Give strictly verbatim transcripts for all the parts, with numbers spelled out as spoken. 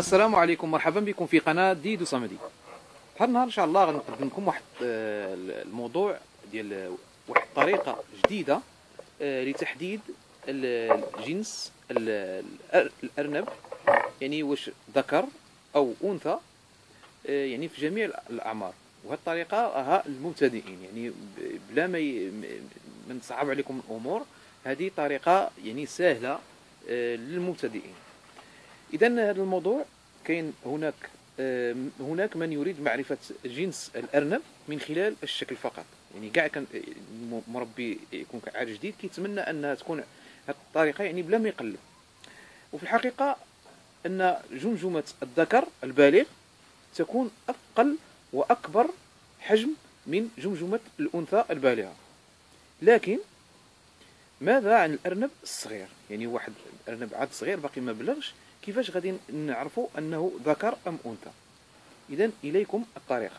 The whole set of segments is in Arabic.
السلام عليكم، مرحبا بكم في قناة ديدو صمدي. هذا النهار ان شاء الله غنقدم لكم واحد آه، الموضوع ديال واحد الطريقة جديدة آه، لتحديد الجنس ال- الأرنب، يعني واش ذكر أو أنثى، آه، يعني في جميع الأعمار. وهذه الطريقة ها المبتدئين، يعني بلا ما ي- ما نصعب عليكم الأمور. هذه طريقة يعني سهلة آه، للمبتدئين. إذا هذا الموضوع كاين هناك آه، هناك من يريد معرفة جنس الأرنب من خلال الشكل فقط، يعني كاع كان مربي يكون عاد جديد كيتمنى أنها تكون هذه الطريقة يعني بلا ما يقلب. وفي الحقيقة أن جمجمة الذكر البالغ تكون أقل وأكبر حجم من جمجمة الأنثى البالغة. لكن ماذا عن الأرنب الصغير؟ يعني واحد الأرنب عاد صغير باقي ما بلغش، كيفاش غادي نعرفوا أنه ذكر أم أنثى؟ إذن إليكم الطريقة.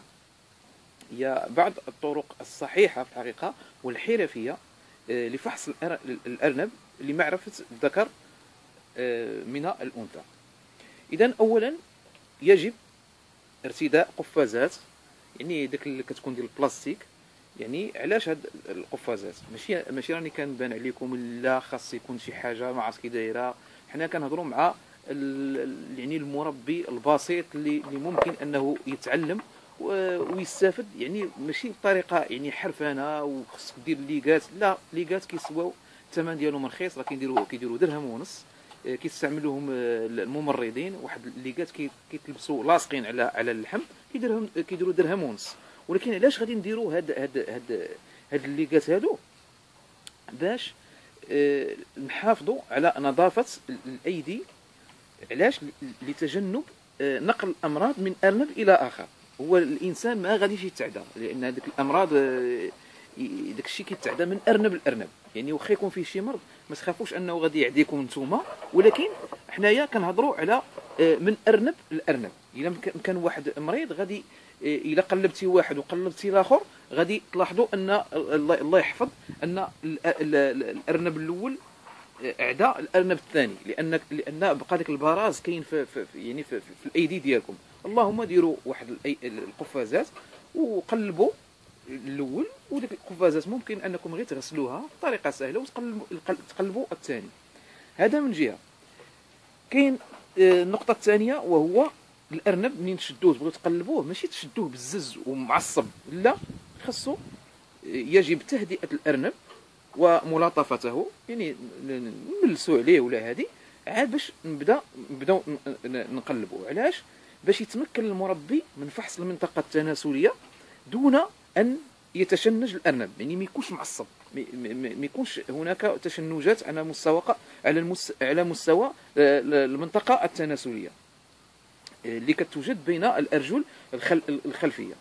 هي بعض الطرق الصحيحة في الحقيقة والحرفية آه، لفحص الأر- الأرنب لمعرفة الذكر آه، من الأنثى. إذن أولا يجب ارتداء قفازات، يعني ديك اللي كتكون ديال البلاستيك. يعني علاش هاد القفازات؟ ماشي ماشي راني كنبان عليكم لا خاص يكون شي حاجه ما عرفت كي دايره. حنا كنهضروا مع ال- ال- يعني المربي البسيط اللي اللي ممكن انه يتعلم و- ويستافد، يعني ماشي بطريقه يعني حرفانه وخصك دير ليغات. لا، ليغات كيسواو الثمن ديالهم رخيص، راه كيديروا كيديروا درهم ونص. آه، كيستعملوهم آه، الممرضين. واحد الليغات كي- كيتلبسوا لاصقين على على اللحم، كيديرهم كيديروا درهم ونص. ولكن علاش غادي نديروا هاد هاد هاد هاد الليغات هادو؟ باش آه، نحافظوا على نظافه الايدي. علاش؟ لتجنب آه، نقل الامراض من ارنب الى اخر. هو الانسان ما غاديش يتعدى، لان هذيك الامراض آه، ي- داك الشيء كيتعدى من ارنب لارنب. يعني واخا يكون فيه شي مرض ما تخافوش انه غادي يعديكم نتوما، ولكن حنايا كنهضروا على آه، من ارنب لارنب. الا مك- كان واحد مريض غادي آه، الا قلبتي واحد وقلبتي الاخر غادي تلاحظوا ان الله الله يحفظ ان ال- ال- ال- الارنب الاول اعداء الارنب الثاني، لان لان بقى داك البراز كاين في, في في- يعني في, في, في الايدي ديالكم. اللهم ديروا واحد الأي- القفازات وقلبوا الاول، وديك القفازات ممكن انكم غير تغسلوها بطريقه سهله وتقلبوا تقلبوا الثاني. هذا من جهه. كاين آه، النقطه الثانيه، وهو الارنب منين تشدوه تبغيو تقلبوه ماشي تشدوه بالزز ومعصب، لا، خاصو يجب تهدئه الارنب وملاطفته، يعني نملسوا عليه ولا هذه عاد باش نبدا نبداو نقلبوا. علاش؟ باش يتمكن المربي من فحص المنطقه التناسليه دون ان يتشنج الارنب، يعني ما يكونش معصب، ما ما يكونش هناك تشنجات على مستوى على المس على مستوى المنطقه التناسليه اللي كتوجد بين الارجل الخل الخلفيه.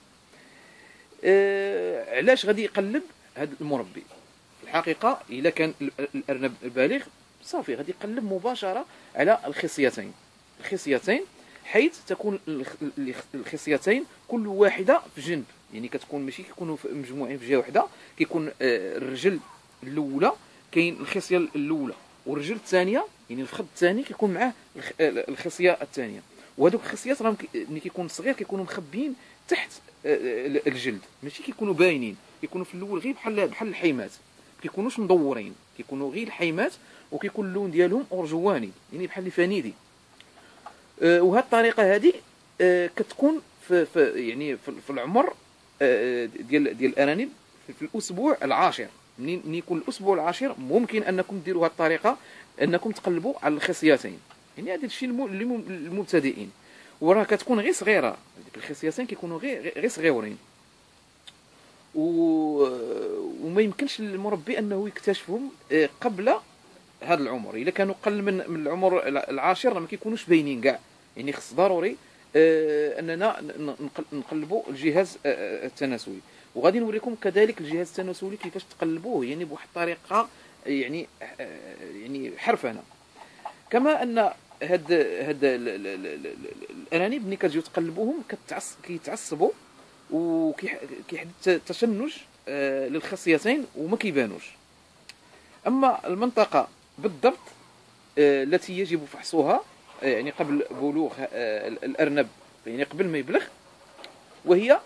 آه، علاش غادي يقلب هذا المربي؟ الحقيقه الا كان الارنب البالغ صافي غادي يقلب مباشره على الخصيتين الخصيتين حيث تكون الخصيتين كل واحده في جنب، يعني كتكون ماشي كيكونوا مجموعين في جهه واحده. كيكون آه، الرجل الاولى كاين الخصيه الاولى، والرجل الثانيه يعني الفخذ الثاني كيكون معاه الخصيه الثانيه. وهذوك الخصيات راهم ملي كيكون صغير كيكونوا مخبيين تحت آه، الجلد، ماشي كيكونوا باينين. كيكونوا في الاول غير بحال بحال الحيمات، كيكونوش مدورين، كيكونوا غير الحيمات، وكيكون اللون ديالهم ارجواني، يعني بحال الفانيدي. أه وهذه الطريقه هذه أه كتكون في, في يعني في, في العمر أه ديال ديال الارانب في, في الاسبوع العاشر. منين يكون الاسبوع العاشر ممكن انكم ديروا هذه الطريقه، انكم تقلبوا على الخصيتين. يعني هذا الشيء للمبتدئين، وراه كتكون غير صغيره، ديك الخصيتين كيكونوا غير غير صغيورين. و... وما يمكنش للمربي انه يكتشفهم قبل هذا العمر. الا كانوا قل من من العمر العاشر ما كيكونوش باينين كاع، يعني خص ضروري اننا نقلبوا الجهاز التناسلي. وغادي نوريكم كذلك الجهاز التناسلي كيفاش تقلبوه، يعني بواحد الطريقه يعني يعني حرفنه. كما ان هاد هاد الارانب ملي كتجيو تقلبوهم كيتعصبوا وكيحدث تشنج للخصيتين وما كيبانوش. اما المنطقه بالضبط التي يجب فحصها يعني قبل بلوغ الأرنب، يعني قبل ما يبلغ، وهي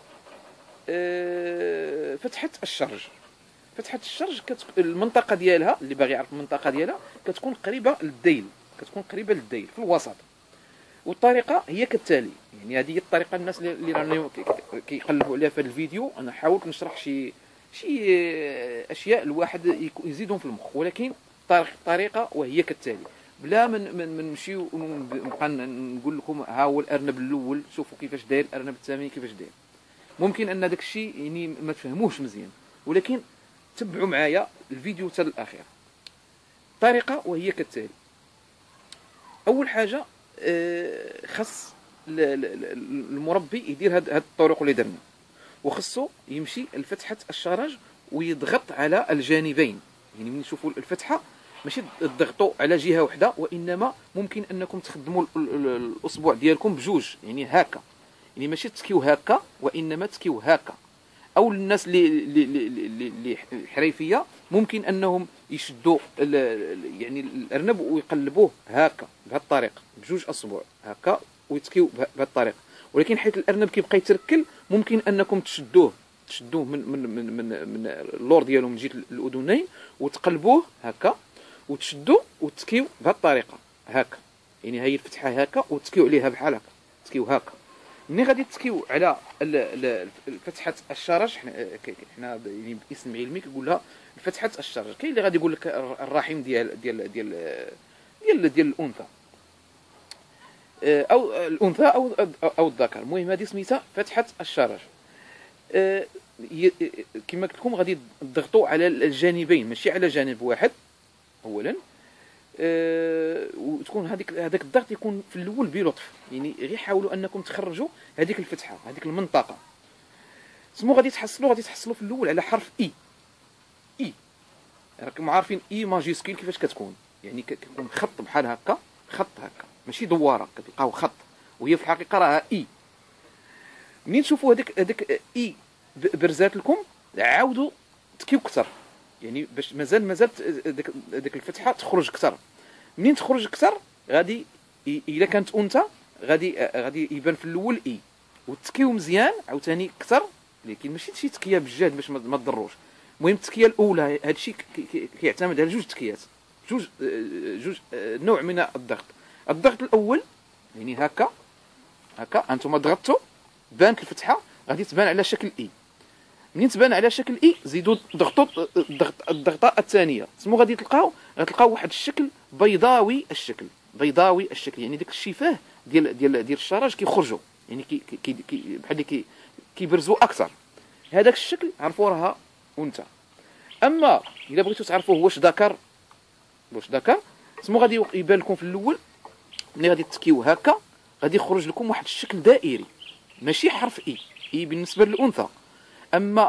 فتحة الشرج. فتحة الشرج كتك... المنطقة ديالها، اللي باغي يعرف المنطقة ديالها، كتكون قريبة للذيل، كتكون قريبة للذيل في الوسط. والطريقة هي كالتالي، يعني هذه هي الطريقة. الناس اللي رانا كيقلبوا عليها في هذا الفيديو، أنا حاولت نشرح شي شي أشياء الواحد يزيدهم في المخ، ولكن الطريقة وهي كالتالي، بلا من من نمشيو ونبقى نقول لكم ها هو الأرنب الأول شوفوا كيفاش داير، الأرنب الثاني كيفاش داير. ممكن أن داك الشيء يعني ما تفهموش مزيان، ولكن تبعوا معايا الفيديو حتى الاخير. الطريقه وهي كالتالي: اول حاجه خص المربي يدير هاد الطرق اللي درنا، وخصو يمشي لفتحه الشرج ويضغط على الجانبين. يعني من نشوفوا الفتحه ماشي تضغطوا على جهه واحده، وانما ممكن انكم تخدموا الاصبع ديالكم بجوج، يعني هكا، يعني ماشي تسكيو هكا وانما تسكيو هكا. او الناس اللي اللي اللي حريفيه ممكن انهم يشدوا يعني الارنب ويقلبوه هكا بهذه الطريقه بجوج اصبع هكا ويتكيو بهذه الطريقه. ولكن حيث الارنب كيبقى يتركل، ممكن انكم تشدوه تشدوه من من من من, من اللور ديالو من جهه الاذنين وتقلبوه هكا وتشدوا وتكيو بهذه الطريقه هكا. يعني هي الفتحه هكا وتكيو عليها بحال هكا، تكيو هكا. ملي غادي تسكيو على فتحه الشرج، حنا حنا يعني باسم علمي كنقول لها فتحه الشرج. كاين اللي غادي يقول لك الرحم ديال ديال ديال ديال ديال الانثى او الانثى او او الذكر، المهم هذه سميتها فتحه الشرج. كما قلت لكم غادي تضغطوا على الجانبين ماشي على جانب واحد اولا. أه وتكون هذيك هذاك الضغط يكون في الاول بلطف، يعني غير حاولوا انكم تخرجوا هذيك الفتحه هذيك المنطقه. سمو غادي تحصلوا غادي تحصلوا في الاول على حرف اي. اي راكم عارفين اي ماجيسكيل كيفاش كتكون، يعني كيكون خط بحال هكا، خط هكا ماشي دواره، كتلقاو خط وهي في الحقيقه راها اي. منين تشوفوا هذيك هذيك اي برزات لكم، عاودوا تكيو كثر، يعني باش مازال مازال ديك ديك الفتحه تخرج اكثر. منين تخرج اكثر غادي الا كانت انثى غادي غادي يبان في الاول اي، وتكيو مزيان عاوتاني اكثر، لكن ماشي شي تكيه بالجهد باش ما تضروش. المهم التكيه الاولى هادشي كيعتمد على جوج تكيات، جوج جوج نوع من الضغط. الضغط الاول يعني هكا هكا، انتم ضغطتوا بانت الفتحه غادي تبان على شكل اي. منين تبان على شكل اي زيدوا ضغطوا الضغط الضغطه الثانيه، سمو غادي تلقاو غتلقاو واحد الشكل بيضاوي الشكل بيضاوي الشكل، يعني داك الشفاه ديال ديال ديال الشرج كيخرجوا، يعني كي كي كي بحال كي كيبرزوا اكثر. هذاك الشكل عرفوا راها انثى. اما الا بغيتوا تعرفوا واش ذكر واش ذكر سمو غادي يبان لكم في الاول ملي غادي تكيو هكا غادي يخرج لكم واحد الشكل دائري ماشي حرف اي. اي بالنسبه للانثى، اما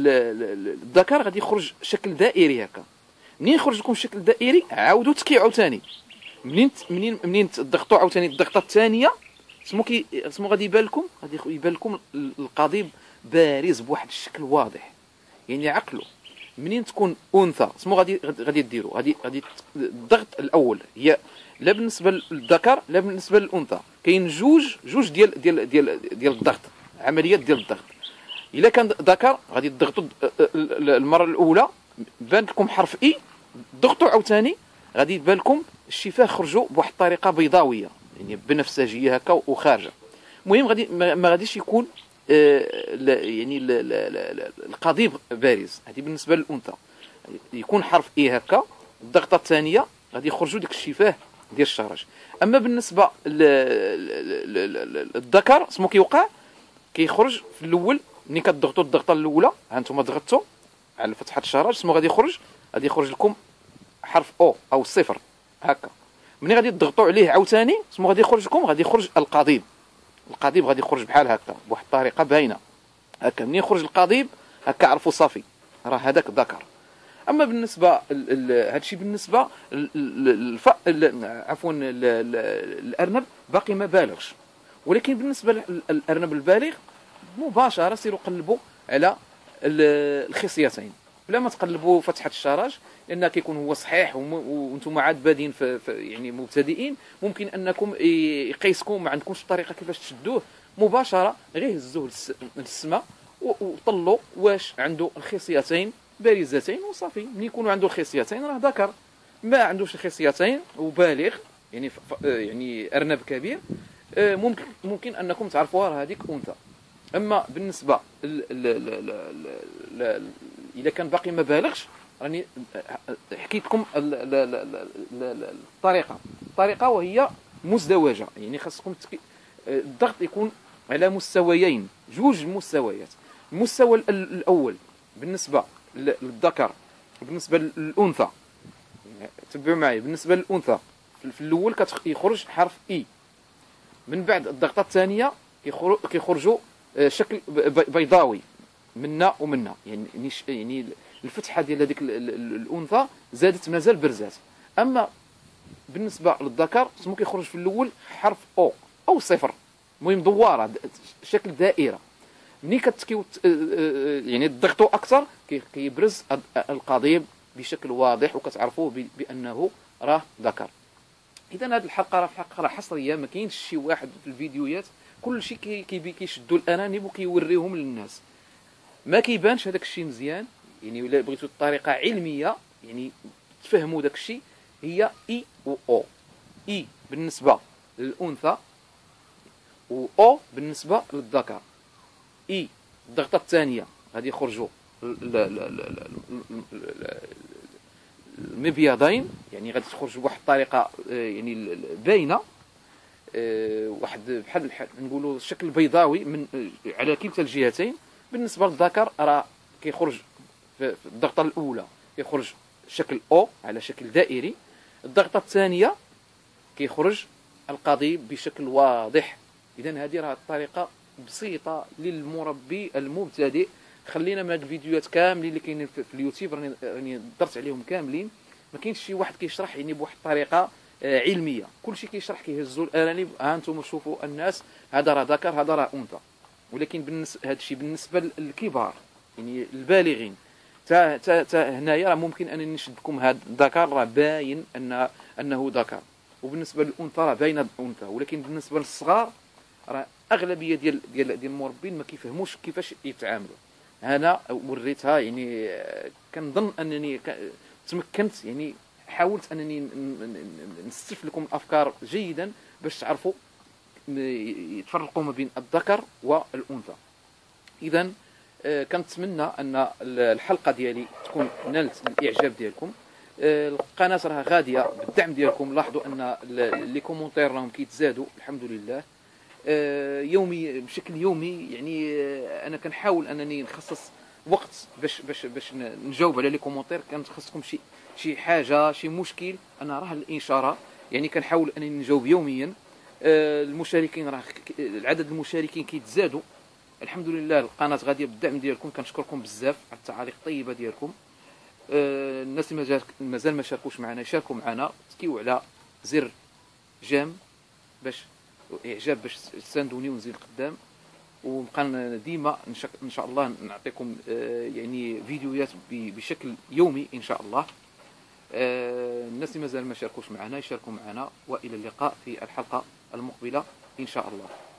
الذكر غادي يخرج شكل دائري هكا. منين يخرج لكم شكل دائري عاودوا تكيو عاوتاني. منين منين منين تضغطوا عاوتاني الضغطه الثانيه سمو كي سمو غادي يبان لكم غادي يبان لكم القضيب بارز بواحد الشكل واضح. يعني عقلوا منين تكون انثى سمو غادي غادي ديروا غادي غادي الضغط الاول هي لا بالنسبه للذكر لا بالنسبه للانثى، كاين جوج جوج ديال ديال ديال ديال الضغط، عمليات ديال الضغط. الا كان ذكر غادي تضغطوا المره الاولى بان لكم حرف اي، ضغطوا عاوتاني غادي يبان لكم الشفاه خرجوا بواحد الطريقه بيضاويه، يعني بنفسجيه هكا وخارجه. المهم غادي ما غاديش يكون يعني القضيب بارز. هذه بالنسبه للانثى يكون حرف اي هكا، الضغطه الثانيه غادي يخرجوا ديك الشفاه ديال الشرج. اما بالنسبه للذكر سمو كيوقع كيخرج في الاول ملي كتضغطوا الضغطه الاولى، ها انتم ضغطتوا على فتحه الشرج سمو غادي يخرج غادي يخرج لكم حرف او او صفر هكا. ملي غادي تضغطوا عليه عاوتاني سمو غادي يخرج لكم غادي يخرج القضيب. القضيب غادي يخرج بحال هكا بواحد الطريقه باينه هكا. ملي يخرج القضيب هكا عرفوا صافي راه هذاك ذكر. اما بالنسبه هادشي بالنسبه الف... عفوا الارنب باقي ما بالغش، ولكن بالنسبه للارنب البالغ مباشره سيروا قلبوا على الخصيتين بلا ما تقلبوا فتحه الشراج، لان كيكون هو صحيح وانتم عاد بادين في يعني مبتدئين، ممكن انكم يقيسكم ما عندكمش طريقه كيفاش تشدوه مباشره، غير هزوه للسماء وطلوا واش عنده الخصيتين بارزتين وصافي. ملي يكونوا عنده الخصيتين راه ذكر، ما عندوش الخصيتين وبالغ يعني يعني ارنب كبير، ممكن ممكن انكم تعرفوها راه هذيك انثى. اما بالنسبه اذا كان باقي ما بالغش، راني حكيت لكم الطريقه الطريقه وهي مزدوجه، يعني خاصكم الضغط يكون على مستويين، جوج مستويات. المستوى الاول بالنسبه للذكر بالنسبه للانثى، تبعوا معي، بالنسبه للانثى في الاول كيخرج حرف اي، من بعد الضغطه الثانيه كيخرجوا شكل بيضاوي منا ومنا، يعني يعني الفتحه ديال هذيك الانثى زادت مازال برزات. اما بالنسبه للذكر سمو كيخرج في الاول حرف او او صفر، المهم دواره شكل دائره. ملي كتكيو يعني تضغطوا اكثر كيبرز القضيب بشكل واضح وكتعرفوه بانه راه ذكر. اذا هذه الحلقه راه حلقه راه حصريه، ما كاينش شي واحد في الفيديوهات كل شيء كي كيشدوا الانانيب وكيوريهم للناس، ما كيبانش هذاك الشيء مزيان. يعني ولا بغيتوا الطريقه علميه يعني تفهموا داك الشيء، هي اي و او. اي بالنسبه للانثى و او بالنسبه للذكر. اي الضغطه الثانيه غادي يخرجوا المبيضين، يعني غادي تخرج بواحد الطريقه يعني باينه، واحد بحال نقولوا شكل بيضاوي من على كلتا الجهتين. بالنسبه للذكر راه كيخرج في الضغطه الاولى كيخرج شكل او على شكل دائري، الضغطه الثانيه كيخرج القضيب بشكل واضح. اذا هذه راه الطريقه بسيطه للمربي المبتدئ. خلينا من هاد الفيديوهات كاملين اللي كاينين في اليوتيوب، راني راني درت عليهم كاملين، ما كاينش شي واحد كيشرح يعني بواحد الطريقه علميه، كلشي كيشرح كيهزوا الارانب، ها انتم شوفوا الناس هذا راه ذكر هذا راه انثى. ولكن بالنسبه هذا الشيء بالنسبه للكبار يعني البالغين، تا تا تا هنايا راه ممكن انني نشدكم هذا الذكر راه باين ان انه ذكر، وبالنسبه للانثى راه باينه انثى. ولكن بالنسبه للصغار راه اغلبيه ديال ديال ديال المربين ما كيفهموش كيفاش يتعاملوا. انا وريتها يعني كنظن انني تمكنت، يعني حاولت انني نستلف لكم الافكار جيدا باش تعرفوا يتفرقوا ما بين الذكر والانثى. اذا كنتمنى ان الحلقه ديالي تكون نالت الاعجاب ديالكم. القناه راه غاديه بالدعم ديالكم، لاحظوا ان لي كومونتير راهم كيتزادوا الحمد لله يومي بشكل يومي. يعني انا كنحاول انني نخصص وقت باش باش باش نجاوب على لي كومونتير. كانت خاصكم شي شي حاجه شي مشكل، انا راه الاشاره يعني كنحاول انني نجاوب يوميا. المشاركين راه العدد المشاركين كيتزادوا الحمد لله. القناه غاديه بالدعم ديالكم، كنشكركم بزاف على التعاليق الطيبه ديالكم. الناس اللي مازال ما شاركوش معنا يشاركوا معنا، تكيو على زر جيم باش اعجاب باش تساندوني ونزيد قدام، ونبقى ديما ان شاء الله نعطيكم يعني فيديوهات بشكل يومي ان شاء الله. الناس اللي مازال ما شاركوش معنا يشاركوا معنا، والى اللقاء في الحلقه المقبله ان شاء الله.